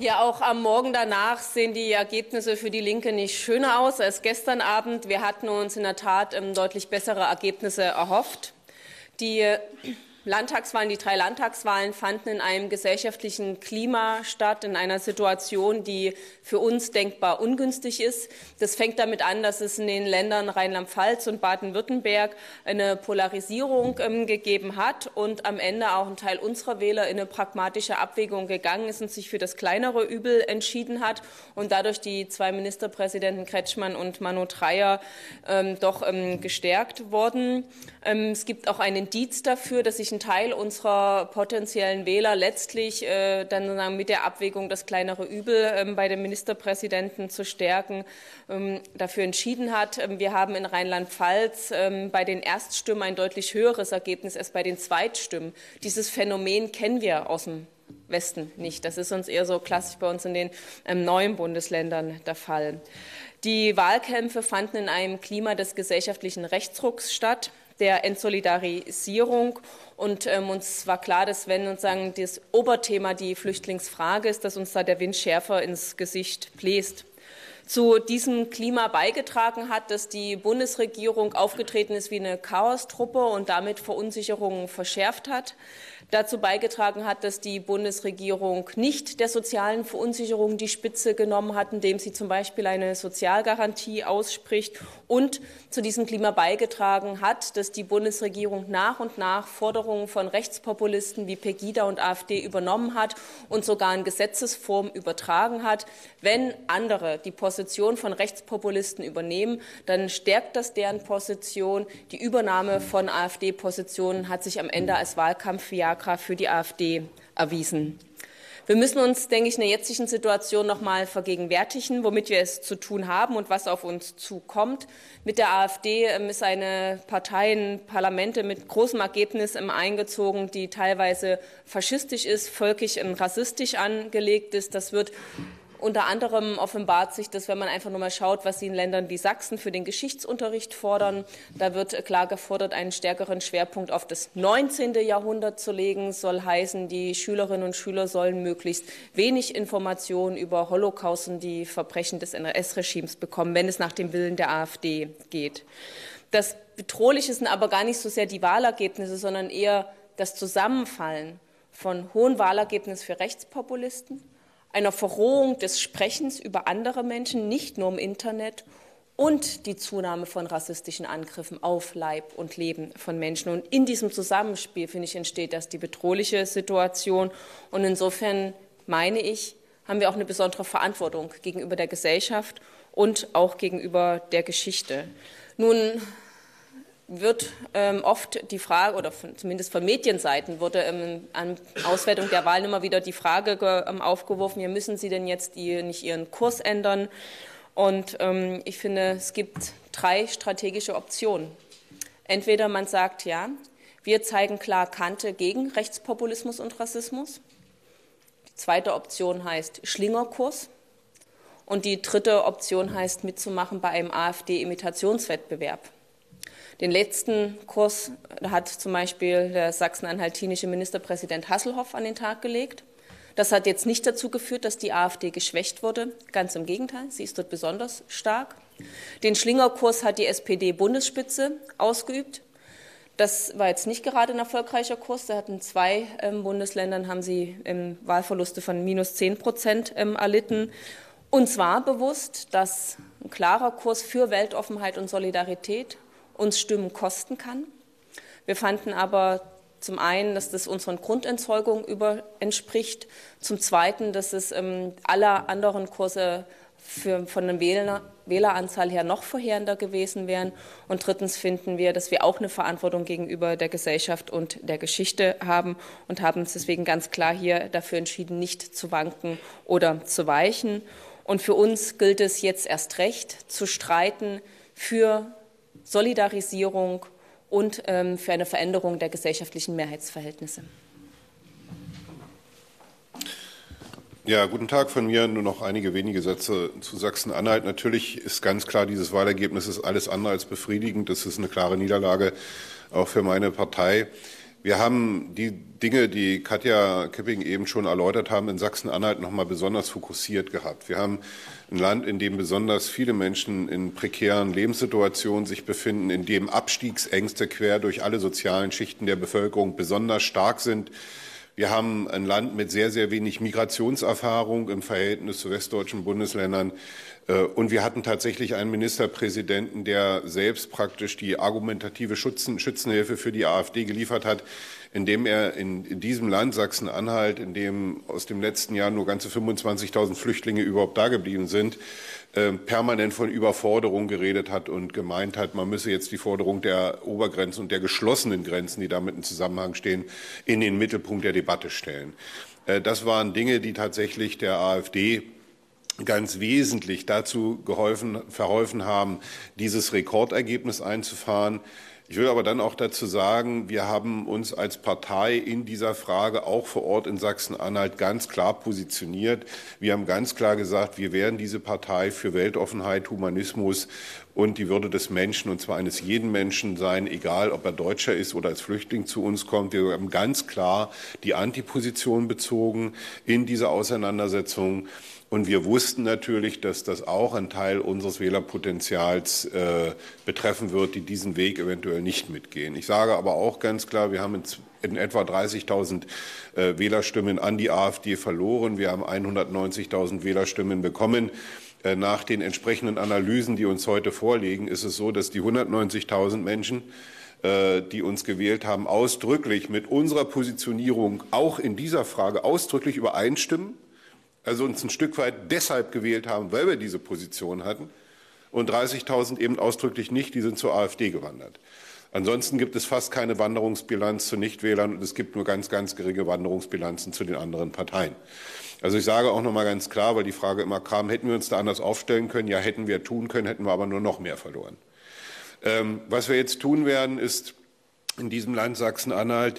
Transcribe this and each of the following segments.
Ja, auch am Morgen danach sehen die Ergebnisse für die Linke nicht schöner aus als gestern Abend. Wir hatten uns in der Tat deutlich bessere Ergebnisse erhofft. Die Landtagswahlen, die 3 Landtagswahlen fanden in einem gesellschaftlichen Klima statt, in einer Situation, die für uns denkbar ungünstig ist. Das fängt damit an, dass es in den Ländern Rheinland-Pfalz und Baden-Württemberg eine Polarisierung gegeben hat und am Ende auch ein Teil unserer Wähler in eine pragmatische Abwägung gegangen ist und sich für das kleinere Übel entschieden hat und dadurch die 2 Ministerpräsidenten Kretschmann und Manfred Trayer doch gestärkt wurden. Es gibt auch ein Indiz dafür, dass sich ein Teil unserer potenziellen Wähler letztlich dann sozusagen mit der Abwägung das kleinere Übel bei den Ministerpräsidenten zu stärken dafür entschieden hat. Wir haben in Rheinland-Pfalz bei den Erststimmen ein deutlich höheres Ergebnis als bei den Zweitstimmen. Dieses Phänomen kennen wir aus dem Westen nicht. Das ist uns eher so klassisch bei uns in den neuen Bundesländern der Fall. Die Wahlkämpfe fanden in einem Klima des gesellschaftlichen Rechtsrucks statt, der Entsolidarisierung. Und uns war klar, dass wenn sozusagen das Oberthema die Flüchtlingsfrage ist, dass uns da der Wind schärfer ins Gesicht bläst. Zu diesem Klima beigetragen hat, dass die Bundesregierung aufgetreten ist wie eine Chaostruppe und damit Verunsicherungen verschärft hat. Dazu beigetragen hat, dass die Bundesregierung nicht der sozialen Verunsicherung die Spitze genommen hat, indem sie zum Beispiel eine Sozialgarantie ausspricht, und zu diesem Klima beigetragen hat, dass die Bundesregierung nach und nach Forderungen von Rechtspopulisten wie Pegida und AfD übernommen hat und sogar in Gesetzesform übertragen hat. Wenn andere die Position von Rechtspopulisten übernehmen, dann stärkt das deren Position. Die Übernahme von AfD-Positionen hat sich am Ende als Wahlkampf-Viagra für die AfD erwiesen. Wir müssen uns, denke ich, in der jetzigen Situation noch mal vergegenwärtigen, womit wir es zu tun haben und was auf uns zukommt. Mit der AfD ist eine Partei in Parlamente mit großem Ergebnis eingezogen, die teilweise faschistisch ist, völkisch und rassistisch angelegt ist. Das wird unter anderem offenbart sich das, wenn man einfach nur mal schaut, was sie in Ländern wie Sachsen für den Geschichtsunterricht fordern. Da wird klar gefordert, einen stärkeren Schwerpunkt auf das 19. Jahrhundert zu legen. Soll heißen, die Schülerinnen und Schüler sollen möglichst wenig Informationen über Holocaust und die Verbrechen des NS-Regimes bekommen, wenn es nach dem Willen der AfD geht. Das Bedrohliche sind aber gar nicht so sehr die Wahlergebnisse, sondern eher das Zusammenfallen von hohen Wahlergebnissen für Rechtspopulisten, einer Verrohung des Sprechens über andere Menschen, nicht nur im Internet, und die Zunahme von rassistischen Angriffen auf Leib und Leben von Menschen. Und in diesem Zusammenspiel, finde ich, entsteht das die bedrohliche Situation. Und insofern, meine ich, haben wir auch eine besondere Verantwortung gegenüber der Gesellschaft und auch gegenüber der Geschichte. Nun wird oft die Frage, oder zumindest von Medienseiten wurde an Auswertung der Wahlen immer wieder die Frage aufgeworfen, ja, müssen Sie denn jetzt nicht Ihren Kurs ändern? Und ich finde, es gibt 3 strategische Optionen. Entweder man sagt, ja, wir zeigen klar Kante gegen Rechtspopulismus und Rassismus. Die zweite Option heißt Schlingerkurs. Und die dritte Option heißt mitzumachen bei einem AfD-Imitationswettbewerb. Den letzten Kurs hat zum Beispiel der sachsen-anhaltinische Ministerpräsident Hasselhoff an den Tag gelegt. Das hat jetzt nicht dazu geführt, dass die AfD geschwächt wurde. Ganz im Gegenteil, sie ist dort besonders stark. Den Schlingerkurs hat die SPD-Bundesspitze ausgeübt. Das war jetzt nicht gerade ein erfolgreicher Kurs. Da hatten 2 Bundesländern haben sie Wahlverluste von -10% erlitten. Und zwar bewusst, dass ein klarer Kurs für Weltoffenheit und Solidarität uns Stimmen kosten kann. Wir fanden aber zum einen, dass das unseren Grundentzeugungen entspricht, zum Zweiten, dass es aller anderen Kurse von der Wähleranzahl her noch verheerender gewesen wären, und drittens finden wir, dass wir auch eine Verantwortung gegenüber der Gesellschaft und der Geschichte haben und haben uns deswegen ganz klar hier dafür entschieden, nicht zu wanken oder zu weichen. Und für uns gilt es jetzt erst recht zu streiten für Solidarisierung und für eine Veränderung der gesellschaftlichen Mehrheitsverhältnisse. Ja, guten Tag von mir. Nur noch einige wenige Sätze zu Sachsen-Anhalt. Natürlich ist ganz klar, dieses Wahlergebnis ist alles andere als befriedigend. Das ist eine klare Niederlage auch für meine Partei. Wir haben die Dinge, die Katja Kipping eben schon erläutert haben, in Sachsen-Anhalt noch mal besonders fokussiert gehabt. Wir haben ein Land, in dem besonders viele Menschen in prekären Lebenssituationen sich befinden, in dem Abstiegsängste quer durch alle sozialen Schichten der Bevölkerung besonders stark sind. Wir haben ein Land mit sehr, sehr wenig Migrationserfahrung im Verhältnis zu westdeutschen Bundesländern. Und wir hatten tatsächlich einen Ministerpräsidenten, der selbst praktisch die argumentative Schützenhilfe für die AfD geliefert hat, indem er in diesem Land Sachsen-Anhalt, in dem aus dem letzten Jahr nur ganze 25.000 Flüchtlinge überhaupt da geblieben sind, permanent von Überforderung geredet hat und gemeint hat, man müsse jetzt die Forderung der Obergrenzen und der geschlossenen Grenzen, die damit im Zusammenhang stehen, in den Mittelpunkt der Debatte stellen. Das waren Dinge, die tatsächlich der AfD ganz wesentlich dazu verholfen haben, dieses Rekordergebnis einzufahren. Ich will aber dann auch dazu sagen, wir haben uns als Partei in dieser Frage auch vor Ort in Sachsen-Anhalt ganz klar positioniert. Wir haben ganz klar gesagt, wir werden diese Partei für Weltoffenheit, Humanismus und die Würde des Menschen, und zwar eines jeden Menschen sein, egal ob er Deutscher ist oder als Flüchtling zu uns kommt. Wir haben ganz klar die Antiposition bezogen in dieser Auseinandersetzung. Und wir wussten natürlich, dass das auch einen Teil unseres Wählerpotenzials betreffen wird, die diesen Weg eventuell nicht mitgehen. Ich sage aber auch ganz klar, wir haben in etwa 30.000 Wählerstimmen an die AfD verloren. Wir haben 190.000 Wählerstimmen bekommen. Nach den entsprechenden Analysen, die uns heute vorliegen, ist es so, dass die 190.000 Menschen, die uns gewählt haben, ausdrücklich mit unserer Positionierung auch in dieser Frage ausdrücklich übereinstimmen. Also uns ein Stück weit deshalb gewählt haben, weil wir diese Position hatten, und 30.000 eben ausdrücklich nicht, die sind zur AfD gewandert. Ansonsten gibt es fast keine Wanderungsbilanz zu Nichtwählern und es gibt nur ganz, ganz geringe Wanderungsbilanzen zu den anderen Parteien. Also ich sage auch noch mal ganz klar, weil die Frage immer kam, hätten wir uns da anders aufstellen können? Ja, hätten wir tun können, hätten wir aber nur noch mehr verloren. Was wir jetzt tun werden, ist in diesem Land Sachsen-Anhalt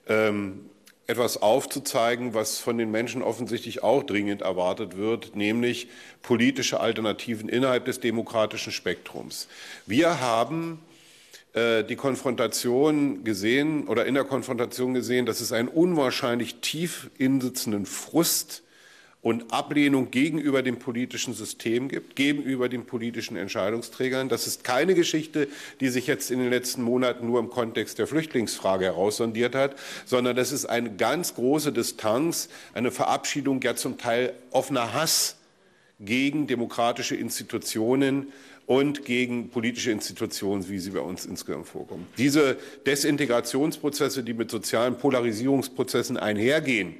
etwas aufzuzeigen, was von den Menschen offensichtlich auch dringend erwartet wird, nämlich politische Alternativen innerhalb des demokratischen Spektrums. Wir haben die Konfrontation gesehen oder in der Konfrontation gesehen, dass es einen unwahrscheinlich tief insitzenden Frust und Ablehnung gegenüber dem politischen System gibt, gegenüber den politischen Entscheidungsträgern. Das ist keine Geschichte, die sich jetzt in den letzten Monaten nur im Kontext der Flüchtlingsfrage heraussondiert hat, sondern das ist eine ganz große Distanz, eine Verabschiedung, ja zum Teil offener Hass gegen demokratische Institutionen und gegen politische Institutionen, wie sie bei uns insgesamt vorkommen. Diese Desintegrationsprozesse, die mit sozialen Polarisierungsprozessen einhergehen,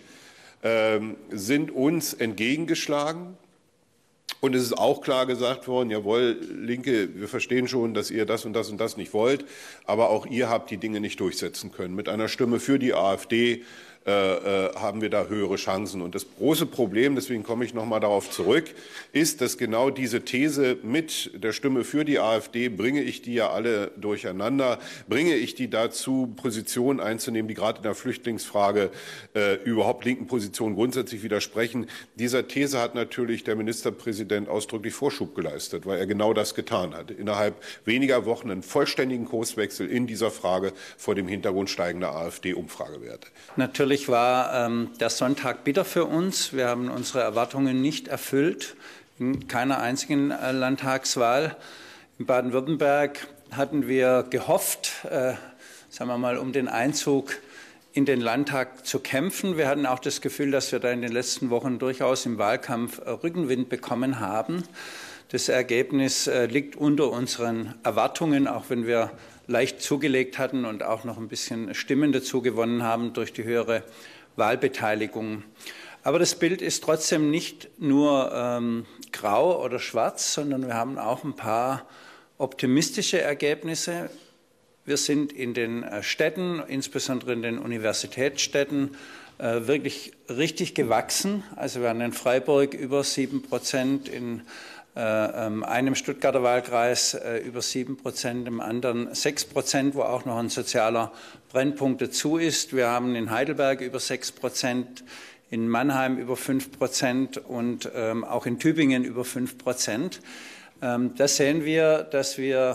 sind uns entgegengeschlagen. Und es ist auch klar gesagt worden, jawohl, Linke, wir verstehen schon, dass ihr das und das und das nicht wollt, aber auch ihr habt die Dinge nicht durchsetzen können. Mit einer Stimme für die AfD haben wir da höhere Chancen. Und das große Problem, deswegen komme ich noch mal darauf zurück, ist, dass genau diese These mit der Stimme für die AfD, bringe ich die ja alle durcheinander, bringe ich die dazu, Positionen einzunehmen, die gerade in der Flüchtlingsfrage überhaupt linken Positionen grundsätzlich widersprechen. Dieser These hat natürlich der Ministerpräsident ausdrücklich Vorschub geleistet, weil er genau das getan hat. Innerhalb weniger Wochen einen vollständigen Kurswechsel in dieser Frage vor dem Hintergrund steigender AfD-Umfragewerte. Natürlich war der Sonntag bitter für uns. Wir haben unsere Erwartungen nicht erfüllt, in keiner einzigen Landtagswahl. In Baden-Württemberg hatten wir gehofft, sagen wir mal, um den Einzug in den Landtag zu kämpfen. Wir hatten auch das Gefühl, dass wir da in den letzten Wochen durchaus im Wahlkampf Rückenwind bekommen haben. Das Ergebnis liegt unter unseren Erwartungen, auch wenn wir leicht zugelegt hatten und auch noch ein bisschen Stimmen dazu gewonnen haben durch die höhere Wahlbeteiligung. Aber das Bild ist trotzdem nicht nur grau oder schwarz, sondern wir haben auch ein paar optimistische Ergebnisse. Wir sind in den Städten, insbesondere in den Universitätsstädten, wirklich richtig gewachsen. Also wir haben in Freiburg über 7%, in einem Stuttgarter Wahlkreis über 7%, im anderen 6%, wo auch noch ein sozialer Brennpunkt dazu ist. Wir haben in Heidelberg über 6%, in Mannheim über 5% und auch in Tübingen über 5%. Da sehen wir, dass wir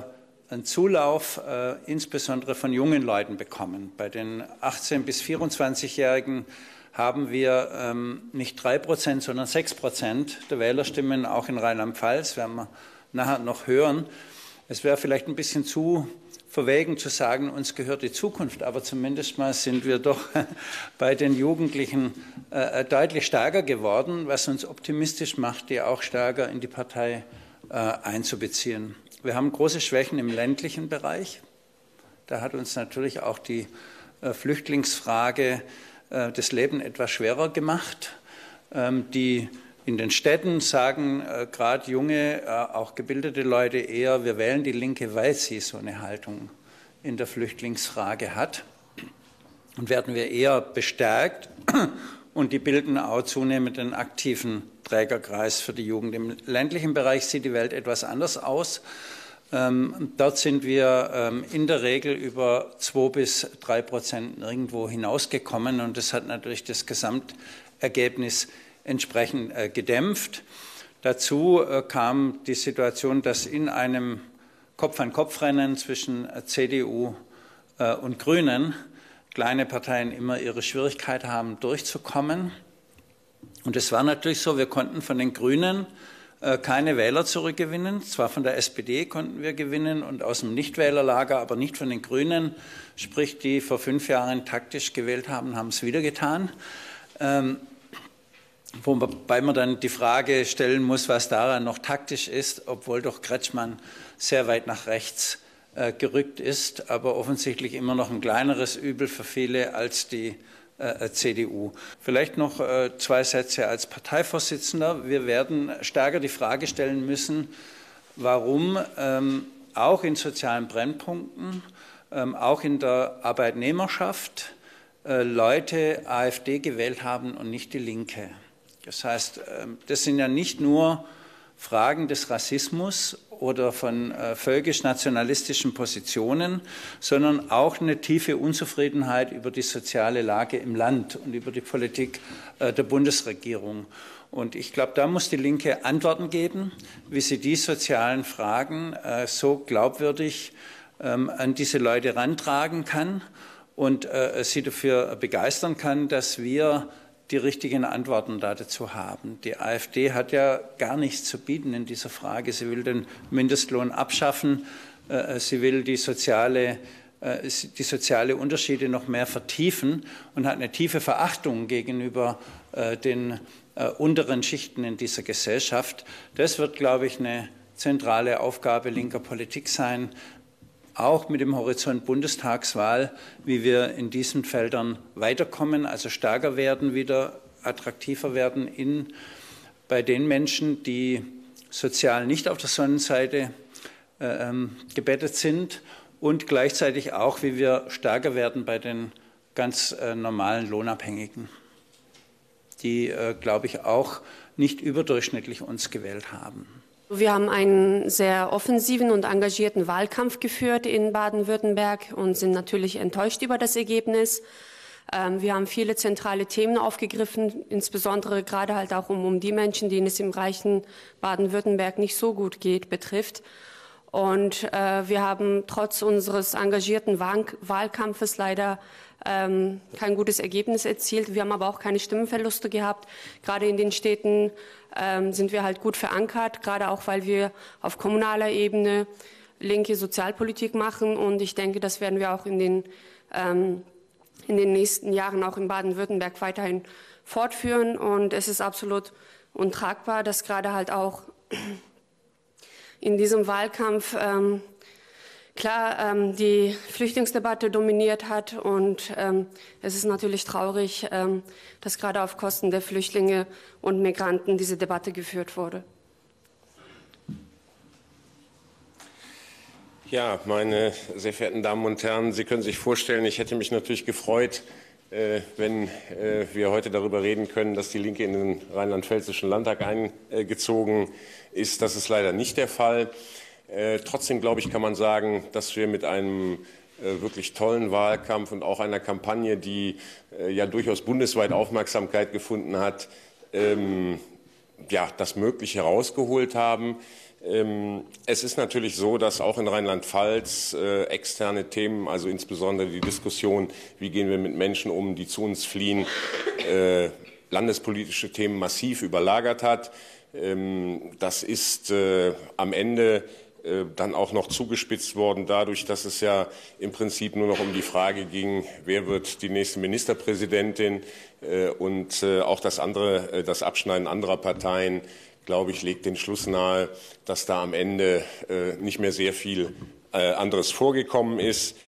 einen Zulauf insbesondere von jungen Leuten bekommen. Bei den 18- bis 24-Jährigen haben wir nicht 3%, sondern 6% der Wählerstimmen, auch in Rheinland-Pfalz, werden wir nachher noch hören. Es wäre vielleicht ein bisschen zu verwegen zu sagen, uns gehört die Zukunft, aber zumindest mal sind wir doch bei den Jugendlichen deutlich stärker geworden, was uns optimistisch macht, die auch stärker in die Partei einzubeziehen. Wir haben große Schwächen im ländlichen Bereich. Da hat uns natürlich auch die Flüchtlingsfrage das Leben etwas schwerer gemacht. Die in den Städten sagen gerade junge, auch gebildete Leute eher, wir wählen die Linke, weil sie so eine Haltung in der Flüchtlingsfrage hat. Und werden wir eher bestärkt und die bilden auch zunehmend einen aktiven Trägerkreis für die Jugend. Im ländlichen Bereich sieht die Welt etwas anders aus. Dort sind wir in der Regel über 2 bis 3% irgendwo hinausgekommen und das hat natürlich das Gesamtergebnis entsprechend gedämpft. Dazu kam die Situation, dass in einem Kopf-an-Kopf-Rennen zwischen CDU und Grünen kleine Parteien immer ihre Schwierigkeit haben, durchzukommen. Und es war natürlich so, wir konnten von den Grünen keine Wähler zurückgewinnen. Zwar von der SPD konnten wir gewinnen und aus dem Nichtwählerlager, aber nicht von den Grünen. Sprich, die vor 5 Jahren taktisch gewählt haben, haben es wieder getan. Wobei man dann die Frage stellen muss, was daran noch taktisch ist, obwohl doch Kretschmann sehr weit nach rechts gerückt ist, aber offensichtlich immer noch ein kleineres Übel für viele als die CDU. Vielleicht noch 2 Sätze als Parteivorsitzender. Wir werden stärker die Frage stellen müssen, warum auch in sozialen Brennpunkten, auch in der Arbeitnehmerschaft Leute AfD gewählt haben und nicht die Linke. Das heißt, das sind ja nicht nur Fragen des Rassismus oder von völkisch-nationalistischen Positionen, sondern auch eine tiefe Unzufriedenheit über die soziale Lage im Land und über die Politik der Bundesregierung. Und ich glaube, da muss die Linke Antworten geben, wie sie die sozialen Fragen so glaubwürdig an diese Leute rantragen kann und sie dafür begeistern kann, dass wir die richtigen Antworten dazu haben. Die AfD hat ja gar nichts zu bieten in dieser Frage. Sie will den Mindestlohn abschaffen. Sie will die soziale Unterschiede noch mehr vertiefen und hat eine tiefe Verachtung gegenüber den unteren Schichten in dieser Gesellschaft. Das wird, glaube ich, eine zentrale Aufgabe linker Politik sein, auch mit dem Horizont Bundestagswahl, wie wir in diesen Feldern weiterkommen, also stärker werden, wieder attraktiver werden bei den Menschen, die sozial nicht auf der Sonnenseite gebettet sind und gleichzeitig auch, wie wir stärker werden bei den ganz normalen Lohnabhängigen, die, glaube ich, auch nicht überdurchschnittlich uns gewählt haben. Wir haben einen sehr offensiven und engagierten Wahlkampf geführt in Baden-Württemberg und sind natürlich enttäuscht über das Ergebnis. Wir haben viele zentrale Themen aufgegriffen, insbesondere gerade halt auch um die Menschen, denen es im reichen Baden-Württemberg nicht so gut geht, betrifft. Und wir haben trotz unseres engagierten Wahlkampfes leider kein gutes Ergebnis erzielt. Wir haben aber auch keine Stimmenverluste gehabt. Gerade in den Städten sind wir halt gut verankert, gerade auch, weil wir auf kommunaler Ebene linke Sozialpolitik machen. Und ich denke, das werden wir auch in den nächsten Jahren auch in Baden-Württemberg weiterhin fortführen. Und es ist absolut untragbar, dass gerade halt auch in diesem Wahlkampf die Flüchtlingsdebatte dominiert hat und es ist natürlich traurig, dass gerade auf Kosten der Flüchtlinge und Migranten diese Debatte geführt wurde. Ja, meine sehr verehrten Damen und Herren, Sie können sich vorstellen, ich hätte mich natürlich gefreut, wenn wir heute darüber reden können, dass die Linke in den rheinland-pfälzischen Landtag eingezogen ist. Das ist leider nicht der Fall. Trotzdem, glaube ich, kann man sagen, dass wir mit einem wirklich tollen Wahlkampf und auch einer Kampagne, die ja durchaus bundesweit Aufmerksamkeit gefunden hat, ja, das Mögliche herausgeholt haben. Es ist natürlich so, dass auch in Rheinland-Pfalz externe Themen, also insbesondere die Diskussion, wie gehen wir mit Menschen um, die zu uns fliehen, landespolitische Themen massiv überlagert hat. Das ist am Ende dann auch noch zugespitzt worden dadurch, dass es ja im Prinzip nur noch um die Frage ging, wer wird die nächste Ministerpräsidentin, und auch das Abschneiden anderer Parteien, glaube ich, legt den Schluss nahe, dass da am Ende nicht mehr sehr viel anderes vorgekommen ist.